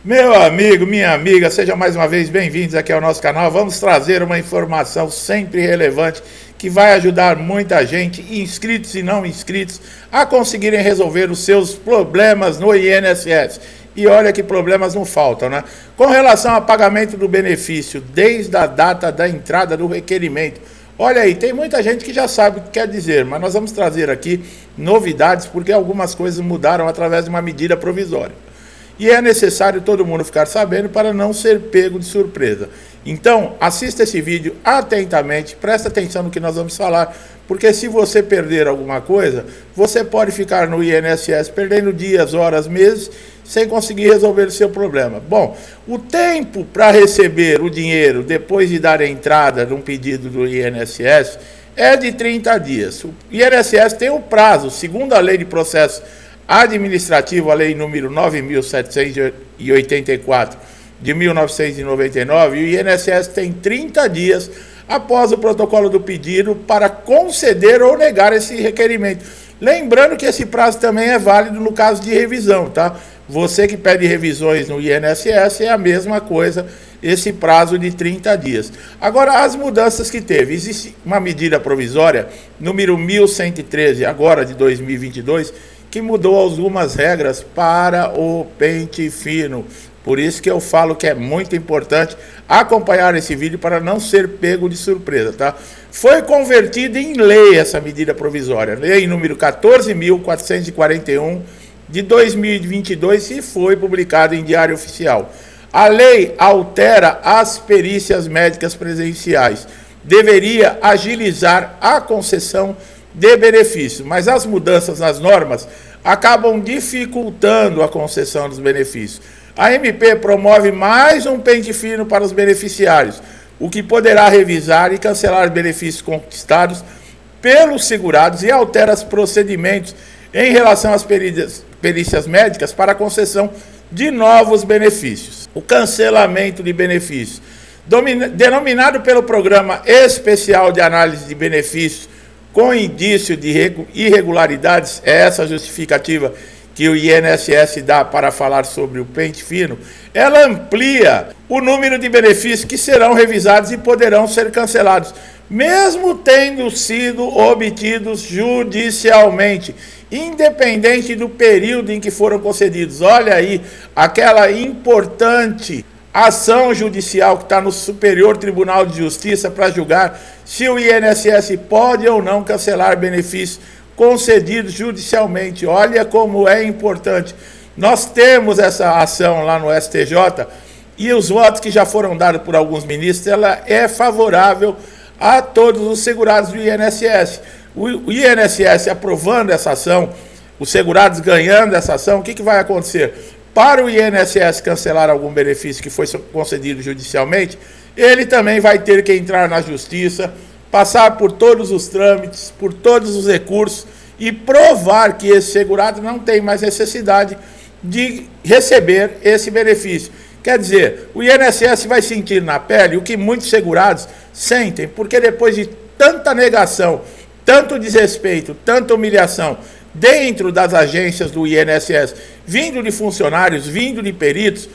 Meu amigo, minha amiga, sejam mais uma vez bem-vindos aqui ao nosso canal. Vamos trazer uma informação sempre relevante que vai ajudar muita gente, inscritos e não inscritos, a conseguirem resolver os seus problemas no INSS. E olha que problemas não faltam, né? Com relação ao pagamento do benefício, desde a data da entrada do requerimento. Olha aí, tem muita gente que já sabe o que quer dizer, mas nós vamos trazer aqui novidades, porque algumas coisas mudaram através de uma medida provisória. E é necessário todo mundo ficar sabendo para não ser pego de surpresa. Então, assista esse vídeo atentamente, presta atenção no que nós vamos falar, porque se você perder alguma coisa, você pode ficar no INSS perdendo dias, horas, meses, sem conseguir resolver o seu problema. Bom, o tempo para receber o dinheiro depois de dar a entrada num pedido do INSS é de 30 dias. O INSS tem um prazo, segundo a Lei de Processo Administrativo, a lei número 9.784 de 1999, e o INSS tem 30 dias após o protocolo do pedido para conceder ou negar esse requerimento. Lembrando que esse prazo também é válido no caso de revisão, tá? Você que pede revisões no INSS é a mesma coisa, esse prazo de 30 dias. Agora, as mudanças que teve. Existe uma medida provisória, número 1113, agora de 2022, que mudou algumas regras para o pente fino. Por isso que eu falo que é muito importante acompanhar esse vídeo para não ser pego de surpresa, tá? Foi convertida em lei essa medida provisória, lei número 14.441 de 2022 e foi publicada em Diário Oficial. A lei altera as perícias médicas presenciais. Deveria agilizar a concessão de benefícios, mas as mudanças nas normas acabam dificultando a concessão dos benefícios. A MP promove mais um pente fino para os beneficiários, o que poderá revisar e cancelar benefícios conquistados pelos segurados e altera os procedimentos em relação às perícias médicas para a concessão de novos benefícios. O cancelamento de benefícios, denominado pelo Programa Especial de Análise de Benefícios com indício de irregularidades, é essa justificativa que o INSS dá para falar sobre o pente fino, ela amplia o número de benefícios que serão revisados e poderão ser cancelados, mesmo tendo sido obtidos judicialmente, independente do período em que foram concedidos. Olha aí, aquela importante ação judicial que está no Superior Tribunal de Justiça para julgar se o INSS pode ou não cancelar benefícios concedidos judicialmente. Olha como é importante. Nós temos essa ação lá no STJ e os votos que já foram dados por alguns ministros, ela é favorável a todos os segurados do INSS. O INSS aprovando essa ação, os segurados ganhando essa ação, o que vai acontecer? Para o INSS cancelar algum benefício que foi concedido judicialmente, ele também vai ter que entrar na justiça, passar por todos os trâmites, por todos os recursos e provar que esse segurado não tem mais necessidade de receber esse benefício. Quer dizer, o INSS vai sentir na pele o que muitos segurados sentem, porque depois de tanta negação, tanto desrespeito, tanta humilhação dentro das agências do INSS, vindo de funcionários, vindo de peritos,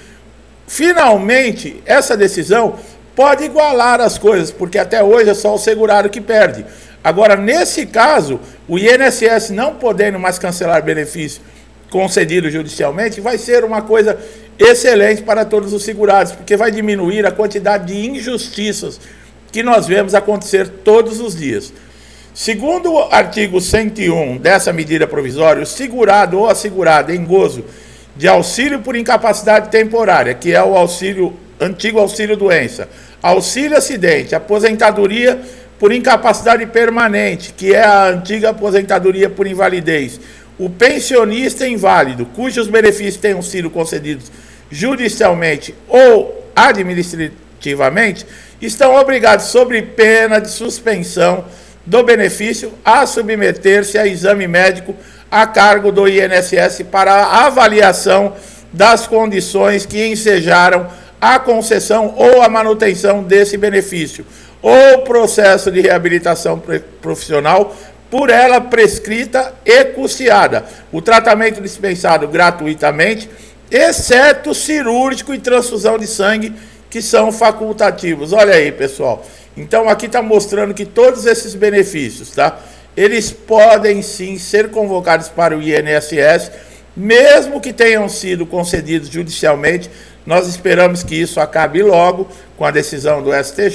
finalmente essa decisão pode igualar as coisas, porque até hoje é só o segurado que perde. Agora, nesse caso, o INSS não podendo mais cancelar benefício concedido judicialmente, vai ser uma coisa excelente para todos os segurados, porque vai diminuir a quantidade de injustiças que nós vemos acontecer todos os dias. Segundo o artigo 101 dessa medida provisória, o segurado ou assegurado em gozo de auxílio por incapacidade temporária, que é o antigo auxílio-doença, auxílio-acidente, aposentadoria por incapacidade permanente, que é a antiga aposentadoria por invalidez, o pensionista inválido, cujos benefícios tenham sido concedidos judicialmente ou administrativamente, estão obrigados, sob pena de suspensão do benefício, a submeter-se a exame médico a cargo do INSS para a avaliação das condições que ensejaram a concessão ou a manutenção desse benefício, ou processo de reabilitação profissional por ela prescrita e custeada. O tratamento dispensado gratuitamente exceto cirúrgico e transfusão de sangue, que são facultativos. Olha aí, pessoal. Então, aqui está mostrando que todos esses benefícios, tá? Eles podem sim ser convocados para o INSS, mesmo que tenham sido concedidos judicialmente. Nós esperamos que isso acabe logo com a decisão do STJ,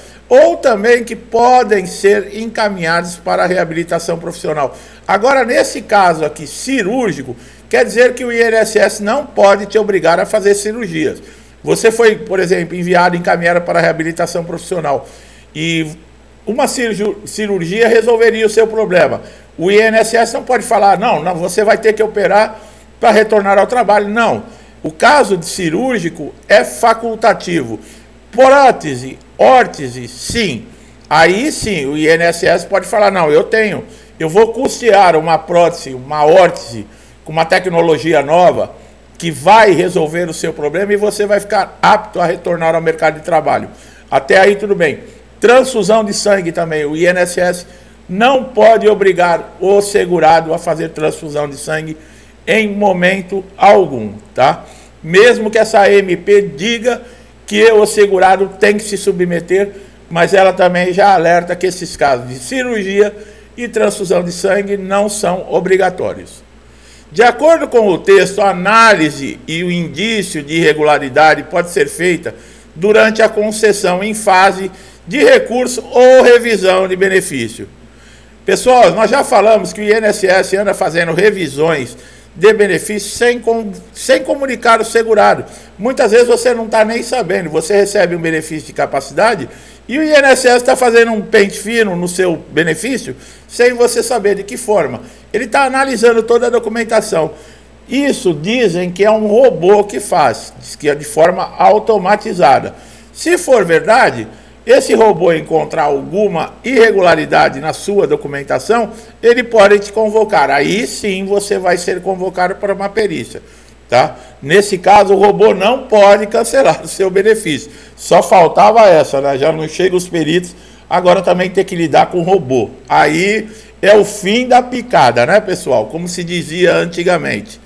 ou também que podem ser encaminhados para a reabilitação profissional. Agora, nesse caso aqui, cirúrgico, quer dizer que o INSS não pode te obrigar a fazer cirurgias. Você foi, por exemplo, enviado, encaminhado para a reabilitação profissional e uma cirurgia resolveria o seu problema. O INSS não pode falar, não, você vai ter que operar para retornar ao trabalho. Não. O caso de cirúrgico é facultativo. Prótese, órtese, sim. Aí sim, o INSS pode falar, não, eu vou custear uma prótese, uma órtese, com uma tecnologia nova, que vai resolver o seu problema e você vai ficar apto a retornar ao mercado de trabalho. Até aí tudo bem. Transfusão de sangue também. O INSS não pode obrigar o segurado a fazer transfusão de sangue em momento algum, tá? Mesmo que essa MP diga que o segurado tem que se submeter, mas ela também já alerta que esses casos de cirurgia e transfusão de sangue não são obrigatórios. De acordo com o texto, a análise e o indício de irregularidade pode ser feita durante a concessão em fase de recurso ou revisão de benefício. Pessoal, nós já falamos que o INSS anda fazendo revisões de benefícios sem comunicar o segurado. Muitas vezes você não está nem sabendo, você recebe um benefício de capacidade e o INSS está fazendo um pente fino no seu benefício sem você saber de que forma. Ele está analisando toda a documentação. Isso dizem que é um robô que faz, diz que é de forma automatizada. Se for verdade, esse robô encontrar alguma irregularidade na sua documentação, ele pode te convocar. Aí sim você vai ser convocado para uma perícia, tá? Nesse caso, o robô não pode cancelar o seu benefício. Só faltava essa, né? Já não chegam os peritos, agora também tem que lidar com o robô. Aí é o fim da picada, né, pessoal? Como se dizia antigamente.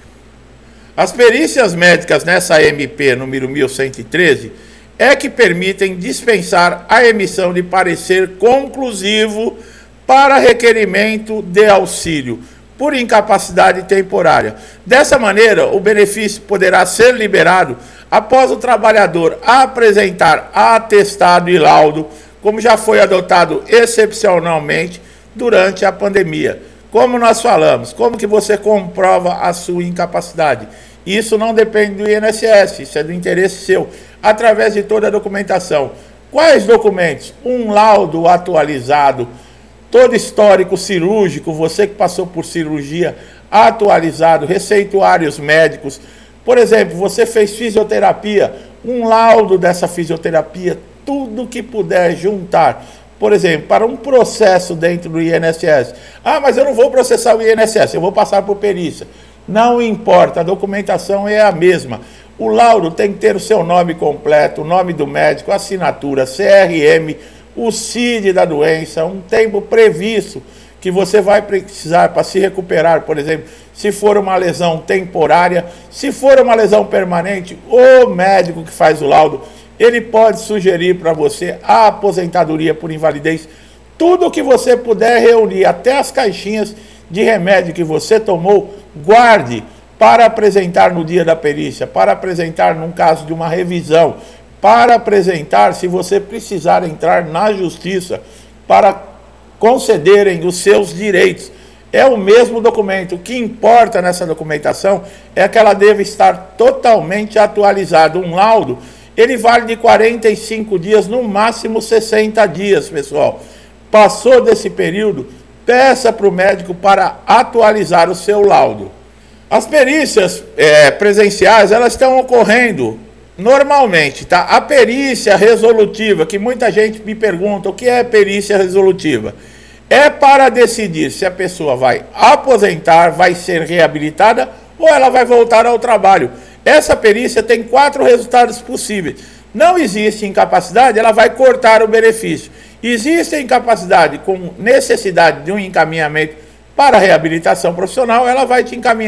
As perícias médicas nessa MP número 1113 é que permitem dispensar a emissão de parecer conclusivo para requerimento de auxílio por incapacidade temporária. Dessa maneira, o benefício poderá ser liberado após o trabalhador apresentar atestado e laudo, como já foi adotado excepcionalmente durante a pandemia. Como nós falamos, como que você comprova a sua incapacidade? Isso não depende do INSS, isso é do interesse seu, através de toda a documentação. Quais documentos? Um laudo atualizado, todo histórico cirúrgico, você que passou por cirurgia, atualizado, receituários médicos. Por exemplo, você fez fisioterapia, um laudo dessa fisioterapia, tudo que puder juntar. Por exemplo, para um processo dentro do INSS. Ah, mas eu não vou processar o INSS, eu vou passar por perícia. Não importa, a documentação é a mesma. O laudo tem que ter o seu nome completo, o nome do médico, assinatura, CRM, o CID da doença, um tempo previsto que você vai precisar para se recuperar, por exemplo, se for uma lesão temporária, se for uma lesão permanente, o médico que faz o laudo, ele pode sugerir para você a aposentadoria por invalidez, tudo o que você puder reunir, até as caixinhas de remédio que você tomou, guarde para apresentar no dia da perícia, para apresentar num caso de uma revisão, para apresentar se você precisar entrar na justiça para concederem os seus direitos. É o mesmo documento. O que importa nessa documentação é que ela deve estar totalmente atualizada. Um laudo, ele vale de 45 dias, no máximo 60 dias, pessoal. Passou desse período, peça para o médico para atualizar o seu laudo. As perícias presenciais, elas estão ocorrendo normalmente, tá? A perícia resolutiva, que muita gente me pergunta, o que é perícia resolutiva? É para decidir se a pessoa vai aposentar, vai ser reabilitada ou ela vai voltar ao trabalho. Essa perícia tem 4 resultados possíveis. Não existe incapacidade, ela vai cortar o benefício. Existe incapacidade com necessidade de um encaminhamento para a reabilitação profissional, ela vai te encaminhar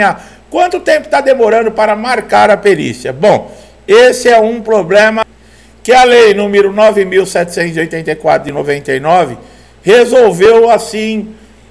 Quanto tempo está demorando para marcar a perícia? Bom, esse é um problema que a lei número 9.784 de 99 resolveu assim,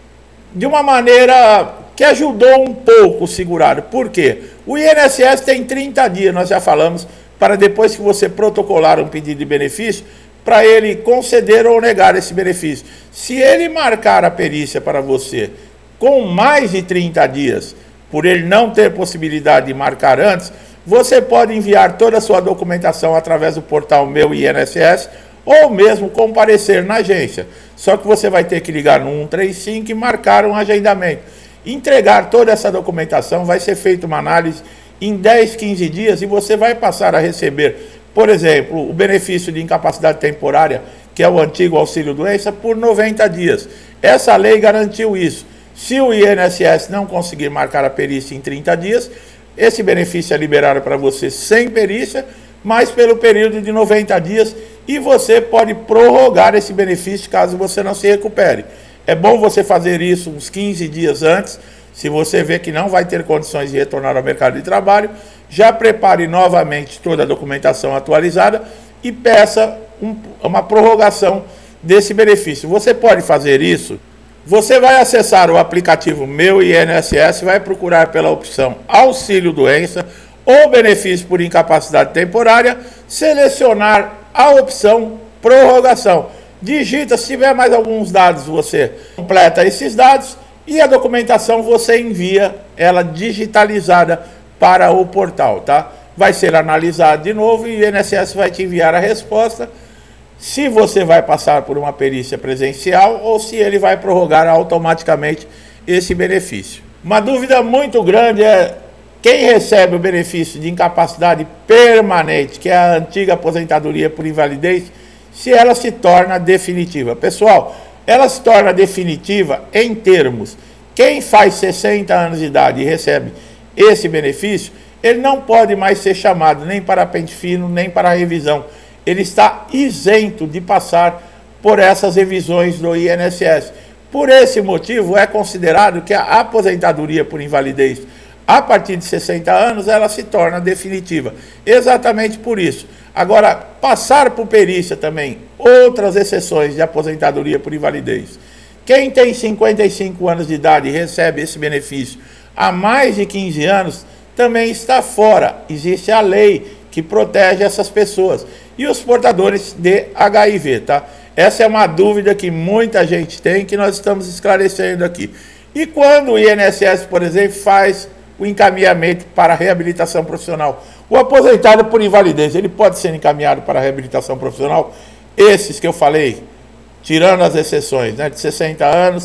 de uma maneira que ajudou um pouco o segurado. Por quê? O INSS tem 30 dias, nós já falamos, para depois que você protocolar um pedido de benefício, para ele conceder ou negar esse benefício. Se ele marcar a perícia para você com mais de 30 dias, por ele não ter possibilidade de marcar antes, você pode enviar toda a sua documentação através do portal Meu INSS ou mesmo comparecer na agência. Só que você vai ter que ligar no 135 e marcar um agendamento. Entregar toda essa documentação, vai ser feita uma análise em 10, 15 dias e você vai passar a receber, por exemplo, o benefício de incapacidade temporária, que é o antigo auxílio-doença, por 90 dias. Essa lei garantiu isso. Se o INSS não conseguir marcar a perícia em 30 dias, esse benefício é liberado para você sem perícia, mas pelo período de 90 dias, e você pode prorrogar esse benefício caso você não se recupere. É bom você fazer isso uns 15 dias antes. Se você vê que não vai ter condições de retornar ao mercado de trabalho, já prepare novamente toda a documentação atualizada e peça uma prorrogação desse benefício. Você pode fazer isso. Você vai acessar o aplicativo Meu INSS, vai procurar pela opção Auxílio Doença ou Benefício por Incapacidade Temporária, selecionar a opção Prorrogação. Digita, se tiver mais alguns dados, você completa esses dados e a documentação você envia ela digitalizada para o portal, tá? Vai ser analisado de novo e o INSS vai te enviar a resposta se você vai passar por uma perícia presencial ou se ele vai prorrogar automaticamente esse benefício. Uma dúvida muito grande é quem recebe o benefício de incapacidade permanente, que é a antiga aposentadoria por invalidez, se ela se torna definitiva. Pessoal, ela se torna definitiva em termos, quem faz 60 anos de idade e recebe esse benefício, ele não pode mais ser chamado nem para pente fino, nem para revisão. Ele está isento de passar por essas revisões do INSS. Por esse motivo, é considerado que a aposentadoria por invalidez a partir de 60 anos, ela se torna definitiva. Exatamente por isso. Agora, passar por perícia também, outras exceções de aposentadoria por invalidez. Quem tem 55 anos de idade e recebe esse benefício há mais de 15 anos, também está fora. Existe a lei que protege essas pessoas. E os portadores de HIV, tá? Essa é uma dúvida que muita gente tem, que nós estamos esclarecendo aqui. E quando o INSS, por exemplo, faz o encaminhamento para a reabilitação profissional, o aposentado por invalidez, ele pode ser encaminhado para a reabilitação profissional? Esses que eu falei, tirando as exceções, né, de 60 anos,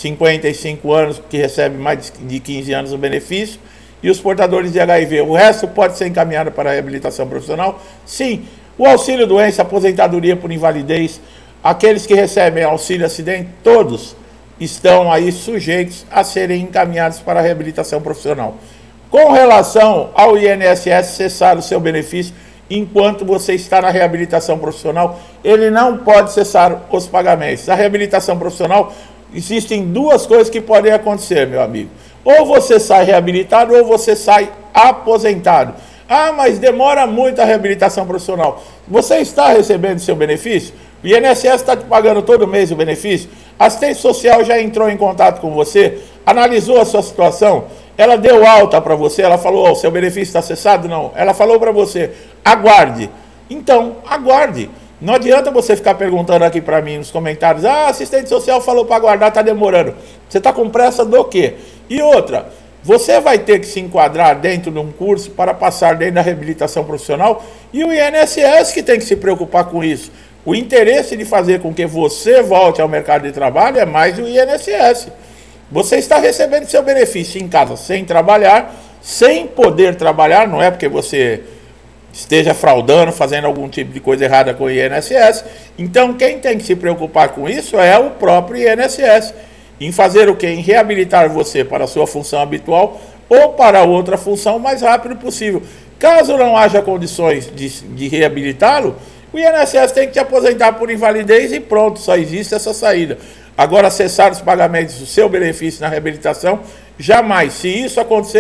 55 anos, que recebe mais de 15 anos o benefício, e os portadores de HIV, o resto pode ser encaminhado para a reabilitação profissional? Sim. O auxílio doença, aposentadoria por invalidez, aqueles que recebem auxílio acidente, todos estão aí sujeitos a serem encaminhados para a reabilitação profissional. Com relação ao INSS cessar o seu benefício enquanto você está na reabilitação profissional, ele não pode cessar os pagamentos. Na reabilitação profissional, existem duas coisas que podem acontecer, meu amigo. Ou você sai reabilitado ou você sai aposentado. Ah, mas demora muito a reabilitação profissional. Você está recebendo seu benefício? O INSS está te pagando todo mês o benefício? A assistência social já entrou em contato com você? Analisou a sua situação? Ela deu alta para você? Ela falou, oh, seu benefício está cessado? Não. Ela falou para você, aguarde. Então, aguarde. Não adianta você ficar perguntando aqui para mim nos comentários, ah, a assistente social falou para aguardar, está demorando. Você está com pressa do quê? E outra, você vai ter que se enquadrar dentro de um curso para passar dentro da reabilitação profissional e o INSS que tem que se preocupar com isso. O interesse de fazer com que você volte ao mercado de trabalho é mais do INSS. Você está recebendo seu benefício em casa sem trabalhar, sem poder trabalhar, não é porque você esteja fraudando, fazendo algum tipo de coisa errada com o INSS. Então, quem tem que se preocupar com isso é o próprio INSS. Em fazer o quê? Em reabilitar você para a sua função habitual ou para outra função o mais rápido possível. Caso não haja condições de reabilitá-lo, o INSS tem que te aposentar por invalidez e pronto, só existe essa saída. Agora, cessar os pagamentos do seu benefício na reabilitação, jamais. Se isso acontecer,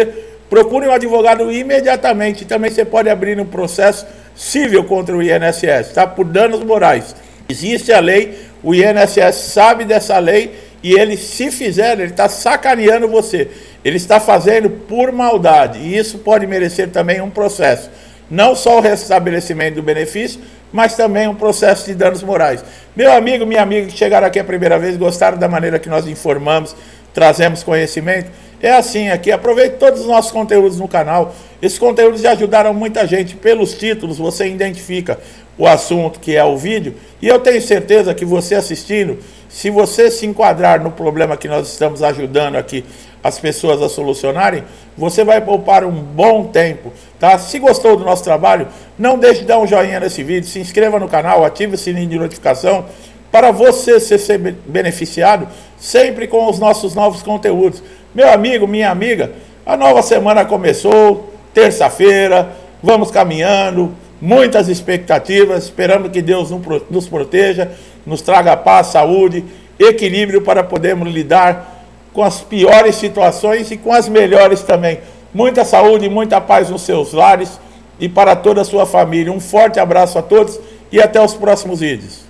procure um advogado imediatamente. Também você pode abrir um processo civil contra o INSS, tá? Por danos morais. Existe a lei, o INSS sabe dessa lei e ele, se fizer, ele está sacaneando você. Ele está fazendo por maldade e isso pode merecer também um processo. Não só o restabelecimento do benefício, mas também um processo de danos morais. Meu amigo, minha amiga que chegaram aqui a primeira vez, gostaram da maneira que nós informamos, trazemos conhecimento? É assim aqui, aproveite todos os nossos conteúdos no canal. Esses conteúdos já ajudaram muita gente. Pelos títulos você identifica o assunto que é o vídeo. E eu tenho certeza que você assistindo, se você se enquadrar no problema que nós estamos ajudando aqui as pessoas a solucionarem, você vai poupar um bom tempo, tá? Se gostou do nosso trabalho, não deixe de dar um joinha nesse vídeo, se inscreva no canal, ative o sininho de notificação para você ser beneficiado sempre com os nossos novos conteúdos. Meu amigo, minha amiga, a nova semana começou, terça-feira, vamos caminhando, muitas expectativas, esperando que Deus nos proteja, nos traga paz, saúde, equilíbrio para podermos lidar com as piores situações e com as melhores também. Muita saúde, muita paz nos seus lares e para toda a sua família. Um forte abraço a todos e até os próximos vídeos.